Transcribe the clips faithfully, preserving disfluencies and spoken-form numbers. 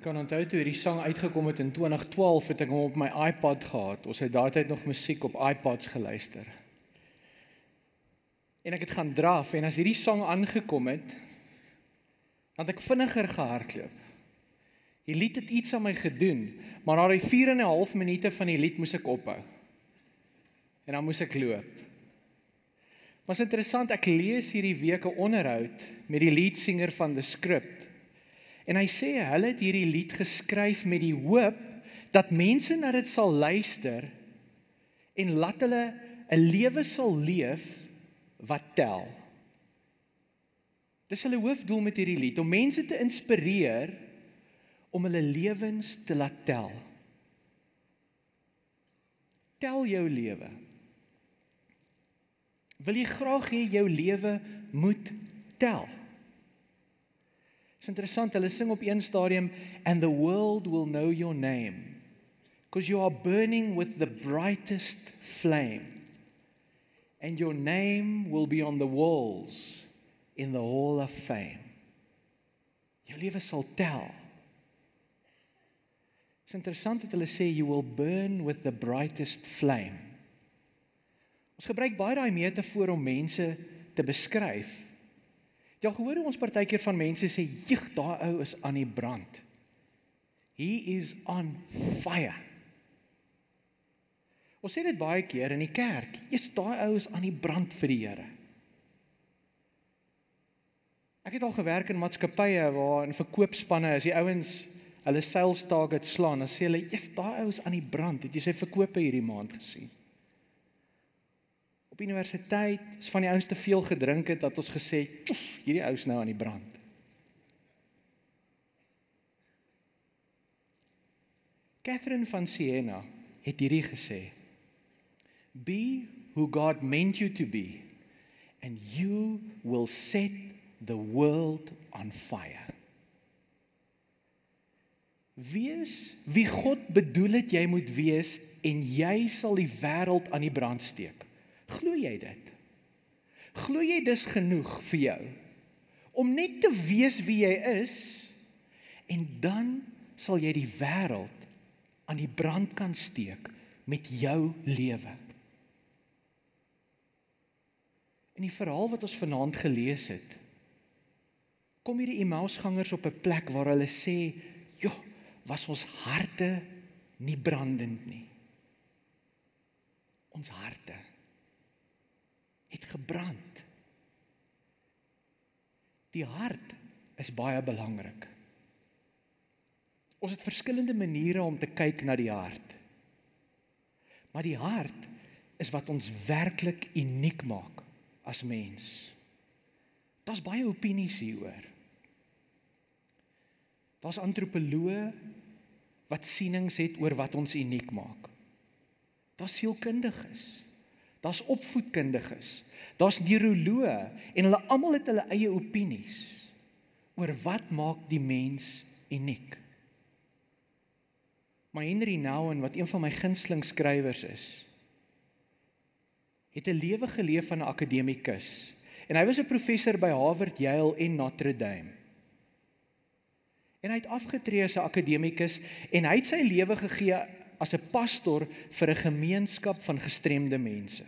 Ek kan onthou toe hierdie sang uitgekom het in twintig twaalf, het ek hom op my iPad gehad. Ons het daardie tyd nog musiek op iPads geluister. En ek het gaan draf, en as hierdie sang aangekom het, dan het ek vinniger gehardloop. Die lied het iets aan my gedoen, maar na die vier en 'n half minute van die lied moes ek ophou. En dan moes ek loop. Maar is interessant, ek lees hierdie week 'n onderhoud met die leadsinger van The Script. En hy sê, hulle het hierdie lied geskryf met die hoop, dat mense na dit sal luister, en laat hulle 'n lewe sal leef, wat tel. Dis hulle hoofdoel met hierdie lied, om mense te inspireer, om hulle lewens te laat tel. Tel jou lewe. Wil jy graag hê jou lewe moet tel? Dit is interessant, hulle sing op een stadium, and the world will know your name, because you are burning with the brightest flame, and your name will be on the walls in the hall of fame. Jou lewe sal tel. Het is interessant dat hulle sê, you will burn with the brightest flame. Ons gebruik baie daai metafoor om mense te beskryf. Jy al gehoor hoe ons partykeer van mense sê, jig, daai ou is aan die brand. He is on fire. Ons sê dit baie keer in die kerk, eers daai ou is aan die brand vir die Here. Ek het al gewerk in maatskappye waar in verkoopspanne, as die ouens hulle sales target slaan, dan sê hulle, eers daai ou is aan die brand, het jy sy verkope hierdie maand gesien? Op universiteit is van die ouens te veel gedrink het, dat ons gesê, hierdie ou is nou aan die brand. Catherine van Siena het hierdie gesê, be who God meant you to be, and you will set the world on fire. Wees wie God bedoel het jy moet wees, en jy sal die wêreld aan die brand steek. Glo jy dit? Glo jy dis genoeg vir jou, om net te wees wie jy is, en dan sal jy die wêreld aan die brand kan steek, met jou lewe. In die verhaal wat ons vanaand gelees het, kom hierdie Emmausgangers op 'n plek waar hulle sê, joh, was ons harte nie brandend nie. Ons harte het gebrand. Die hart is baie belangrik. Ons het verskillende maniere om te kyk na die hart. Maar die hart is wat ons werklik uniek maak as mens. Daar's baie opinies hieroor. Daar's antropoloë wat sienings het oor wat ons uniek maak. Daar's sielkundiges, daar's opvoedkundiges, daar's neuroloë, en hulle almal het hulle eie opinies oor wat maak die mens uniek. Maar Henry Nouwen, wat een van my gunsteling skrywers is, het 'n lewe geleef van 'n akademikus, en hy was 'n professor by Harvard, Yale en Notre Dame. En hy het afgetree as 'n akademikus, en hy het sy lewe gegee as 'n pastor vir 'n gemeenskap van gestremde mense.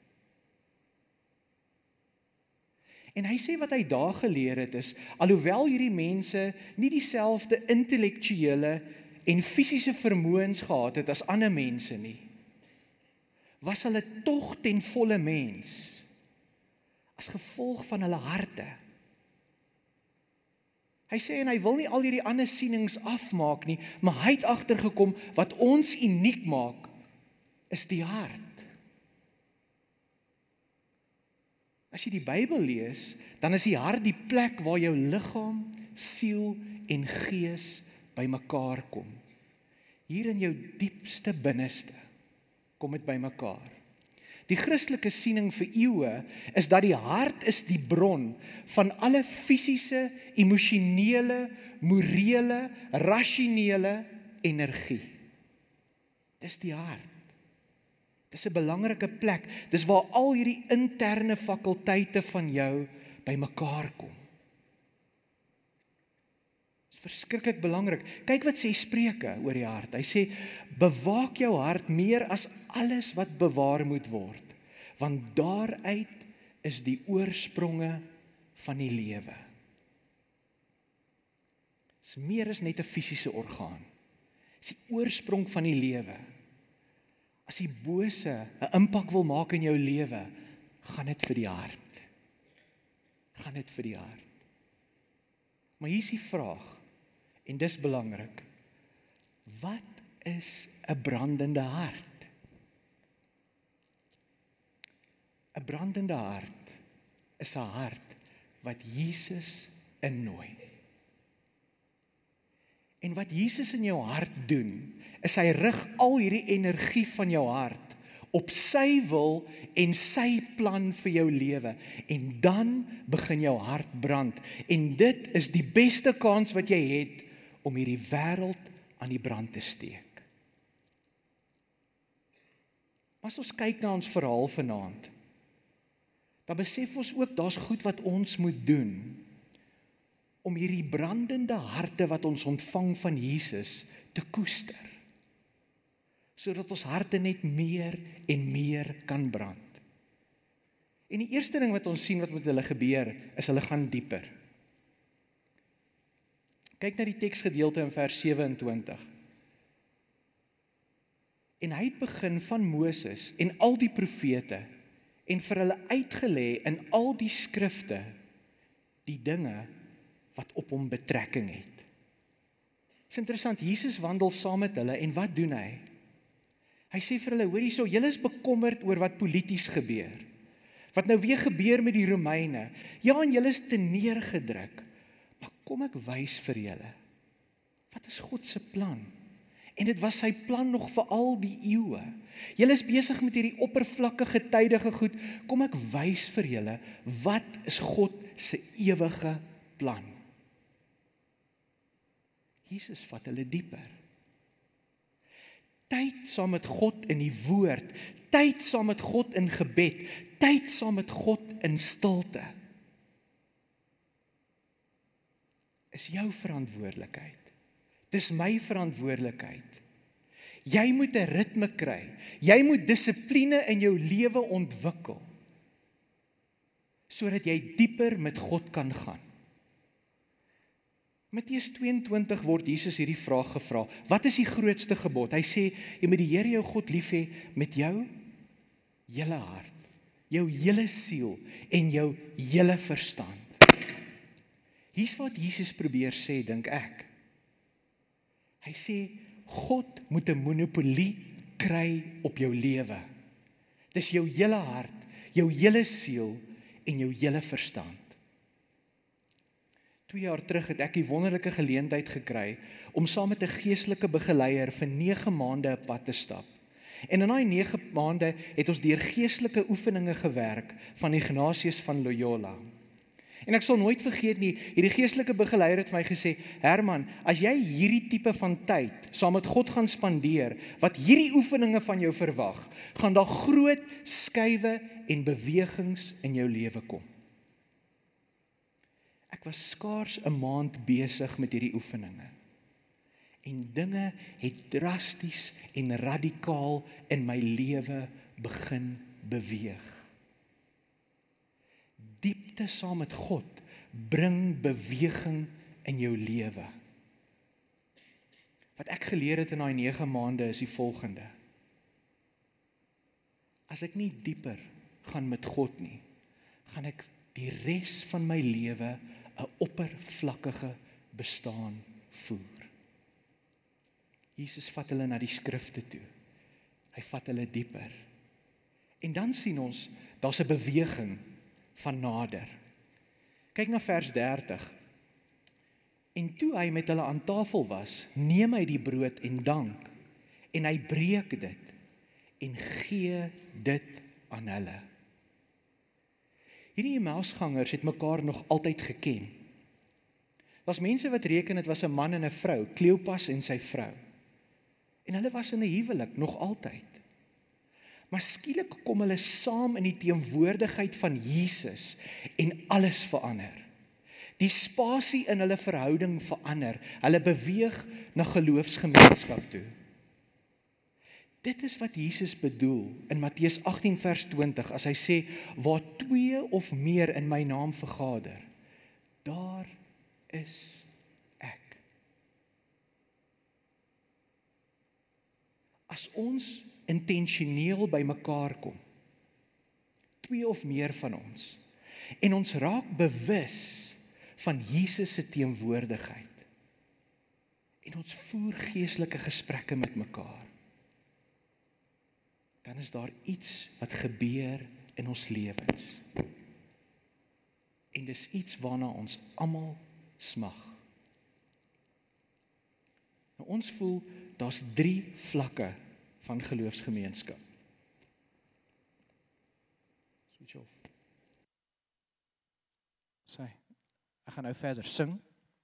En hy sê wat hy daar geleer het is, alhoewel hierdie mense nie dieselfde intellektuele en fisiese vermoëns gehad het as ander mense nie, was hulle tog ten volle mens, as gevolg van hulle harte. Hy sê, en hy wil nie al hierdie ander sienings afmaak nie, maar hy het agtergekom, wat ons uniek maak, is die hart. As jy die Bybel lees, dan is die hart die plek waar jou liggaam, siel en gees bymekaar kom. Hier in jou diepste binneste kom dit bymekaar. Die Christelike siening vir eeue is dat die hart is die bron van alle fisiese, emosionele, morele, rasionele energie. Dis die hart. Dis 'n belangrike plek. Dis waar al hierdie interne fakulteite van jou bymekaar kom. Dis Verskriklik belangrik. Kyk wat sê Spreuke oor die hart. Hy sê, bewaak jou hart meer as alles wat bewaar moet word, want daaruit is die oorspronge van die lewe. Dit is meer as net 'n fisiese orgaan. Dit is die oorsprong van die lewe. As die bose 'n impak wil maak in jou lewe, gaan dit vir die hart. Gaan dit vir die hart. Maar hier is die vraag, en dis belangrik. Wat is 'n brandende hart? 'n Brandende hart is 'n hart wat Jesus innooi. En wat Jesus in jou hart doen, is hy rig al hierdie energie van jou hart op sy wil en sy plan vir jou lewe. En dan begin jou hart brand. En dit is die beste kans wat jy het om hierdie wêreld aan die brand te steek. As ons kyk na ons verhaal vanaand, dan besef ons ook daar's goed wat ons moet doen om hierdie brandende harte wat ons ontvang van Jesus te koester, sodat ons harte net meer en meer kan brand. En die eerste ding wat ons sien wat met hulle gebeur, is hulle gaan dieper. Kyk na die teksgedeelte in vers sewe-en-twintig. En hy het begin van Moses en al die profete en vir hulle uitgelê in al die skrifte die dinge wat op hom betrekking het. Dit is interessant, Jesus wandel saam met hulle en wat doen hy? Hy sê vir hulle, hoor hierso, julle is bekommerd oor wat polities gebeur. Wat nou weer gebeur met die Romeine. Ja, en julle is te neergedruk. Maar kom ek wys vir julle. Wat is God se plan? En dit was sy plan nog vir al die eeue. Julle is besig met hierdie oppervlakkige tydige goed. Kom ek wys vir julle, wat is God se ewige plan? Jesus vat hulle dieper. Tyd saam met God in die woord, tyd saam met God in gebed, tyd saam met God in stilte, is jou verantwoordelikheid. Dis my verantwoordelikheid. Jy moet 'n ritme kry. Jy moet dissipline in jou lewe ontwikkel, sodat jy dieper met God kan gaan. Matteus twee-en-twintig word Jesus hierdie vraag gevra. Wat is die grootste gebod? Hy sê, jy moet die Here jou God lief hê met jou hele hart, jou hele siel en jou hele verstand. Hier's wat Jesus probeer sê, dink ek. Hy sê, God moet 'n monopolie kry op jou lewe. Dis jou hele hart, jou hele siel en jou hele verstand. Twee jaar terug het ek die wonderlike geleentheid gekry om saam met 'n geestelike begeleier vir nege maande 'n pad te stap. En in daai nege maande het ons deur geestelike oefeninge gewerk van Ignatius van Loyola. En ek sal nooit vergeet nie, hierdie geestelike begeleier het vir my gesê, Herman, as jy hierdie tipe van tyd saam met God gaan spandeer, wat hierdie oefeninge van jou verwag, gaan daar groot skuwe en bewegings in jou lewe kom. Ek was skaars 'n maand besig met hierdie oefeninge. En dinge het drasties en radikaal in my lewe begin beweeg. Diepte saam met God bring beweging in jou lewe. Wat ek geleer het in daai nege maande is die volgende. As ek nie dieper gaan met God nie, gaan ek die res van my lewe 'n oppervlakkige bestaan voer. Jesus vat hulle na die skrifte toe. Hy vat hulle dieper. En dan sien ons, daar's 'n beweging van nader. Kyk na vers dertig. En toe hy met hulle aan tafel was, neem hy die brood en dank, en hy breek dit, en gee dit aan hulle. Hierdie Emmausgangers het mekaar nog altyd geken. Daar's mense wat reken het was 'n man en 'n vrou, Kleopas en sy vrou. En hulle was in 'n huwelik, nog altyd. Maar skielik kom hulle saam in die teenwoordigheid van Jesus en alles verander. Die spasie in hulle verhouding verander. Hulle beweeg na geloofsgemeenskap toe. Dit is wat Jesus bedoel in Matteus agttien vers twintig, as hy sê, waar twee of meer in my naam vergader, daar is ek. As ons intentioneel by mekaar kom, twee of meer van ons, en ons raak bewus van Jesus se teenwoordigheid, en ons voer geestelike gesprekke met mekaar, dan is daar iets wat gebeur in ons lewens. En dis iets waarna ons almal smag. Nou, ons voel, daar's drie vlakke van geloofsgemeenskap. Switch off. Sy, ek gaan nou verder sing.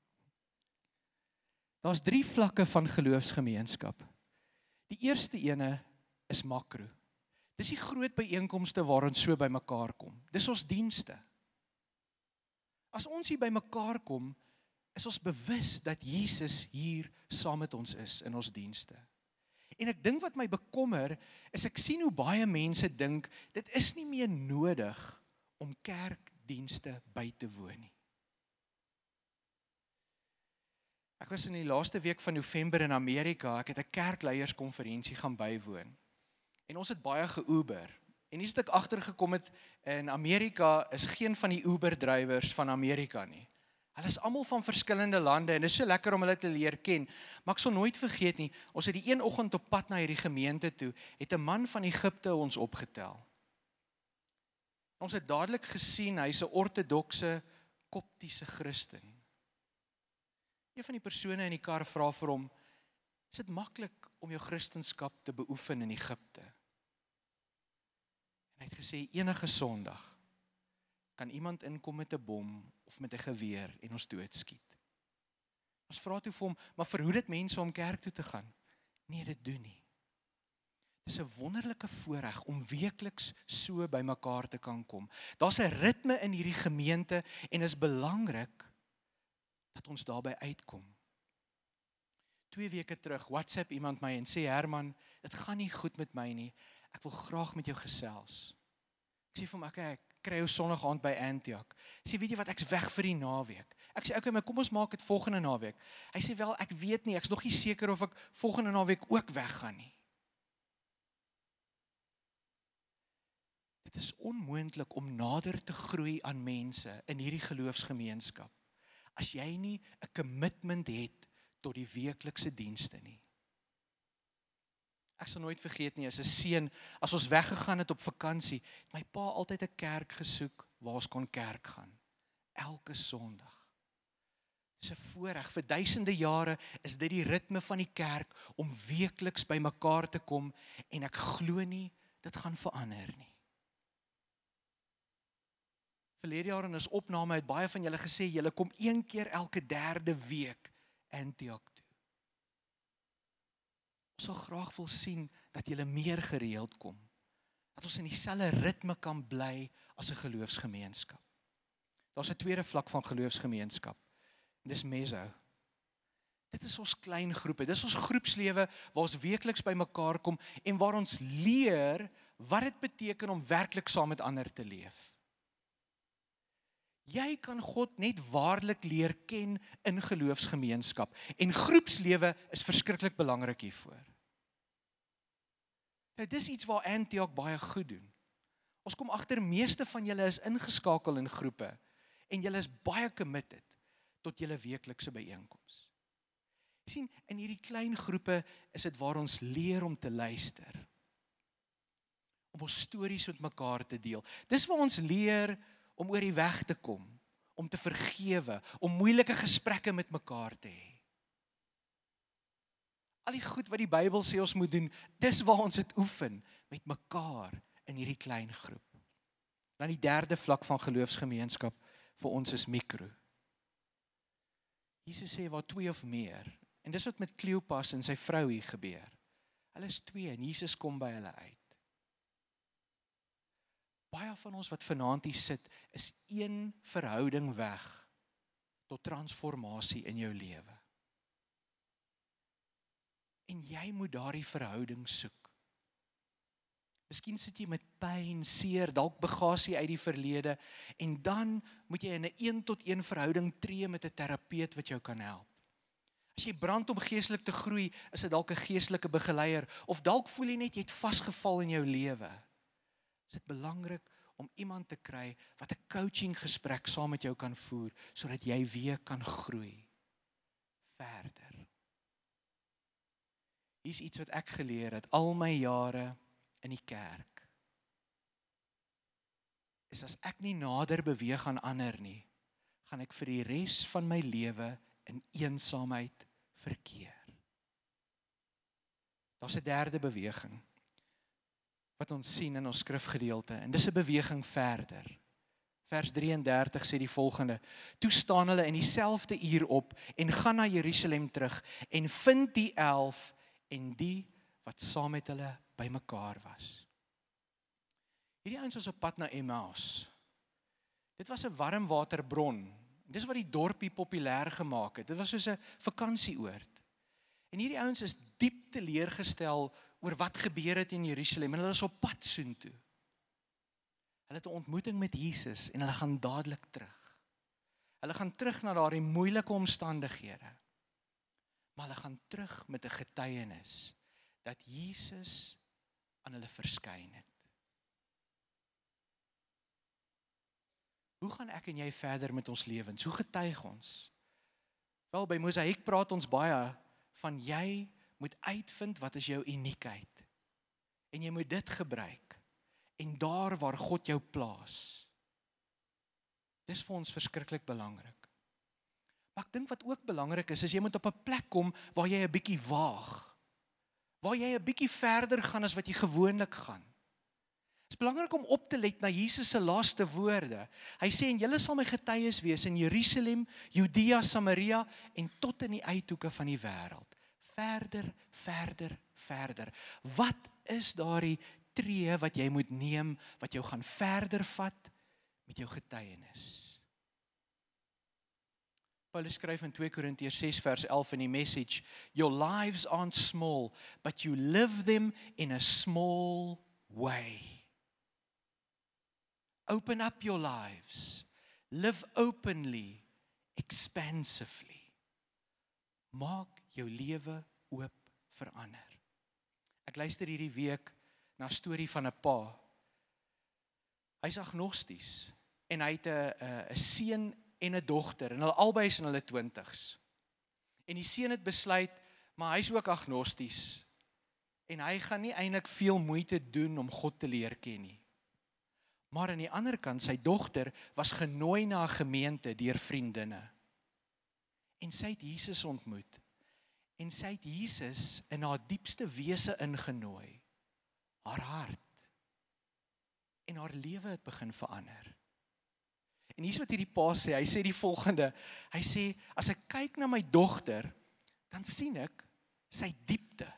Daar's drie vlakke van geloofsgemeenskap. Die eerste ene is makro. Dis die groot byeenkomste waar ons so by mekaar kom. Dis ons dienste. As ons hier by mekaar kom, is ons bewus dat Jesus hier saam met ons is in ons dienste. En ek dink wat my bekommer, is ek sien hoe baie mense dink, dit is nie meer nodig om kerkdienste by te woon nie. Ek was in die laaste week van November in Amerika, ek het 'n kerkleierskonferensie gaan bywoon. En ons het baie ge-Uber. En hier het ek agtergekom het, in Amerika is geen van die Uber-drywers van Amerika nie. Hulle is almal van verskillende lande en dit is so lekker om hulle te leer ken. Maar ek sal nooit vergeet nie, ons het die een oggend op pad na hierdie gemeente toe, het 'n man van Egipte ons opgetel. Ons het dadelik gesien, hy's 'n ortodokse, koptiese Christen. Een van die persone in die kar vra vir hom, is dit maklik om jou Christenskap te beoefen in Egipte? En hy het gesê, enige Sondag kan iemand inkom met 'n bom of met 'n geweer en ons doodskiet. Ons vra toe vir hom, maar verhoed dit mense om kerk toe te gaan? Nee, dit doen nie. Dis 'n wonderlike voorreg om weekliks so by mekaar te kan kom. Daar's 'n ritme in hierdie gemeente en is belangrik dat ons daarby uitkom. Twee weke terug WhatsApp iemand my en sê, Herman, dit gaan nie goed met my nie, ek wil graag met jou gesels. Ek sê vir hom, okay, ek kry jou Sondag aand by Antioch. Ek sê, weet jy wat, ek's weg vir die naweek. Ek sê, okay, maar kom ons maak dit volgende naweek. Hy sê, wel, ek weet nie, ek's nog nie seker of ek volgende naweek ook weggaan nie. Dit is onmoontlik om nader te groei aan mense in hierdie geloofsgemeenskap, as jy nie 'n commitment het tot die weeklikse dienste nie. Ek sal nooit vergeet nie, as 'n seun, as ons weggegaan het op vakansie, het my pa altyd 'n kerk gesoek waar ons kon kerk gaan. Elke Sondag. Dis 'n voorreg, vir duisende jare is dit die ritme van die kerk om weekliks by mekaar te kom en ek glo nie dit gaan verander nie. Verlede jaar in ons opname het baie van julle gesê, julle kom een keer elke derde week Antioch toe. Ons sal graag wil sien dat julle meer gereeld kom. Dat ons in dieselfde ritme kan bly as 'n geloofsgemeenskap. Daar's 'n tweede vlak van geloofsgemeenskap. En dis meso. Dit is ons klein groepe. Dis ons groepslewe waar ons weekliks by mekaar kom en waar ons leer wat dit beteken om werklik saam met ander te leef. Jy kan God net waarlik leer ken in geloofsgemeenskap en groepslewe is verskriklik belangrik hiervoor. Nou dis iets waar Antioch baie goed doen. Ons kom agter meeste van julle is ingeskakel in groepe en julle is baie committed tot julle weeklikse byeenkoms. Sien, in hierdie klein groepe is dit waar ons leer om te luister. Om ons stories met mekaar te deel. Dis waar ons leer om oor die weg te kom, om te vergewe, om moeilike gesprekke met mekaar te hê. Al die goed wat die Bybel sê ons moet doen, dis waar ons dit oefen, met mekaar in hierdie klein groep. Dan die derde vlak van geloofsgemeenskap vir ons is mikro. Jesus sê waar twee of meer, en dis wat met Kleopas en sy vrou hier gebeur. Hulle is twee en Jesus kom by hulle uit. Baie van ons wat vanaand hier sit, is een verhouding weg tot transformasie in jou lewe. En jy moet daardie verhouding soek. Miskien sit jy met pyn, seer, dalk bagasie uit die verlede, en dan moet jy in 'n een tot een verhouding tree met 'n terapeut wat jou kan help. As jy brand om geestelik te groei, is dit dalk 'n geestelike begeleier, of dalk voel jy net jy het vasgeval in jou lewe. Is dit belangrik om iemand te kry wat 'n coaching gesprek saam met jou kan voer, sodat jy weer kan groei verder. Hier is iets wat ek geleer het al my jare in die kerk. Is as ek nie nader beweeg aan ander nie, gaan ek vir die res van my lewe in eensaamheid verkeer. Daar's 'n derde beweging wat ons sien in ons skrifgedeelte, en dis 'n beweging verder. Vers drieëndertig sê die volgende: Toe staan hulle in dieselfde uur op en gaan na Jerusalem terug en vind die elf en die wat saam met hulle bymekaar was. Hierdie ouens was op pad na Emmaus. Dit was 'n warmwaterbron. Dis wat die dorpie populêr gemaak het. Dit was soos 'n vakansieoord. En hierdie ouens is diep teleurgestel oor wat gebeur het in Jerusalem, en hulle is op pad soontoe. Hulle het 'n ontmoeting met Jesus en hulle gaan dadelik terug. Hulle gaan terug na daardie moeilike omstandighede. Maar hulle gaan terug met 'n getuienis dat Jesus aan hulle verskyn het. Hoe gaan ek en jy verder met ons lewens? Hoe getuig ons? Wel, by Mosaïek praat ons baie van jy moet uitvind wat is jou uniekheid. En jy moet dit gebruik. En daar waar God jou plaas. Dis vir ons verskriklik belangrik. Maar ek dink wat ook belangrik is, is jy moet op 'n plek kom waar jy 'n bietjie waag. Waar jy 'n bietjie verder gaan as wat jy gewoonlik gaan. Het is belangrik om op te let na Jesus se laaste woorde. Hy sê, en julle sal my getuies wees in Jerusalem, Judea, Samaria en tot in die uithoeke van die wêreld. Verder, verder, verder. Wat is daardie tree wat jy moet neem, wat jou gaan verder vat met jou getuienis? Paulus skryf in twee Korintiërs ses vers elf in die Message, Your lives aren't small, but you live them in a small way. Open up your lives. Live openly, expansively. Maak jou lewe oop vir ander. Ek luister hierdie week na 'n storie van 'n pa. Hy's agnosties en hy het 'n 'n seun en 'n dogter en hulle albei is in hulle twintigs. En die seun het besluit, maar hy's ook agnosties en hy gaan nie eintlik veel moeite doen om God te leer ken nie. Maar aan die ander kant, sy dogter was genooi na 'n gemeente deur vriendinne. En sy het Jesus ontmoet. En sy het Jesus in haar diepste wese ingenooi. Haar hart. En haar lewe het begin verander. En hier's wat hierdie pa sê, hy sê die volgende, hy sê, as ek kyk na my dogter, dan sien ek sy diepte.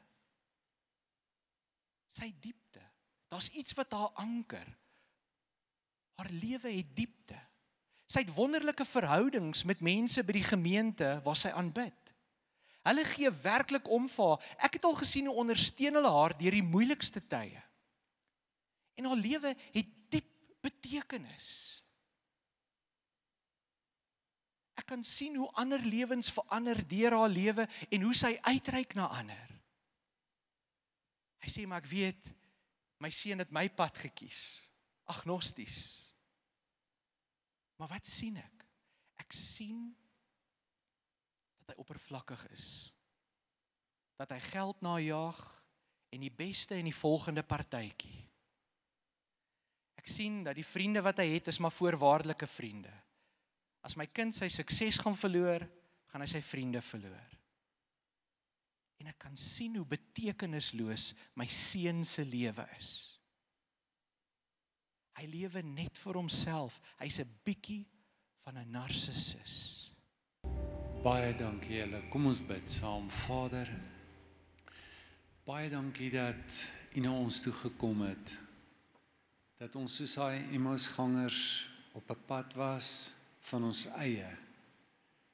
Sy diepte. Daar's iets wat haar anker. Haar lewe het diepte. Sy het wonderlike verhoudings met mense by die gemeente waar sy aanbid. Hulle gee werklik om vir haar. Ek het al gesien hoe ondersteun hulle haar deur die moeilikste tye. En haar lewe het diep betekenis. Ek kan sien hoe ander lewens verander deur haar lewe en hoe sy uitreik na ander. Hy sê, maar ek weet, my seun het my pad gekies. Agnosties. Maar wat sien ek? Ek sien dat hy oppervlakkig is. Dat hy geld najaag en die beste in die volgende partytjie. Ek sien dat die vriende wat hy het is maar voorwaardelike vriende. As my kind sy sukses gaan verloor, gaan hy sy vriende verloor. En ek kan sien hoe betekenisloos my seun se lewe is. Hy lewe net vir homself. Hy's 'n bietjie van 'n narcissus. Baie dankie julle. Kom ons bid saam. Vader, baie dankie dat U na ons toe gekom het. Dat ons soos daai Emmausgangers op 'n pad was van ons eie.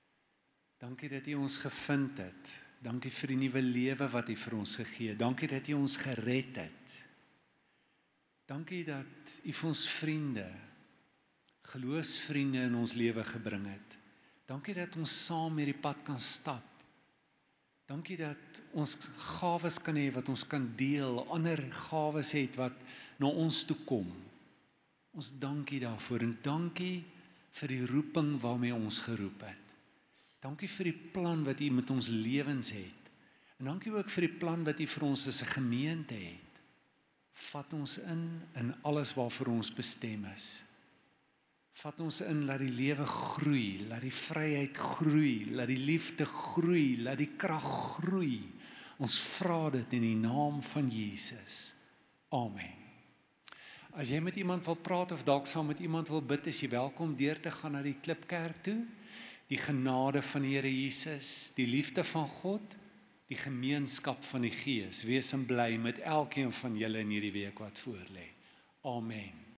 Dankie dat U ons gevind het. Dankie vir die nuwe lewe wat U vir ons gegee het. Dankie dat U ons gered het. Dankie dat U vir ons vriende, geloofsvriende in ons lewe gebring het. Dankie dat ons saam hierdie pad kan stap. Dankie dat ons gawes kan hê wat ons kan deel, ander gawes het wat na ons toe kom. Ons dankie daarvoor en dankie vir die roeping waarmee ons geroep het. Dankie vir die plan wat U met ons lewens het. En dankie ook vir die plan wat U vir ons as 'n gemeente het. Vat ons in in alles waarvoor ons bestem is. Vat ons in, laat die lewe groei, laat die vryheid groei, laat die liefde groei, laat die krag groei. Ons vra dit in die naam van Jesus. Amen. As jy met iemand wil praat of dalk saam met iemand wil bid, is jy welkom deur te gaan na die Klipkerk toe. Die genade van die Here Jesus, die liefde van God, die gemeenskap van die Gees, wees en bly met elkeen van julle in hierdie week wat voorlê. Amen.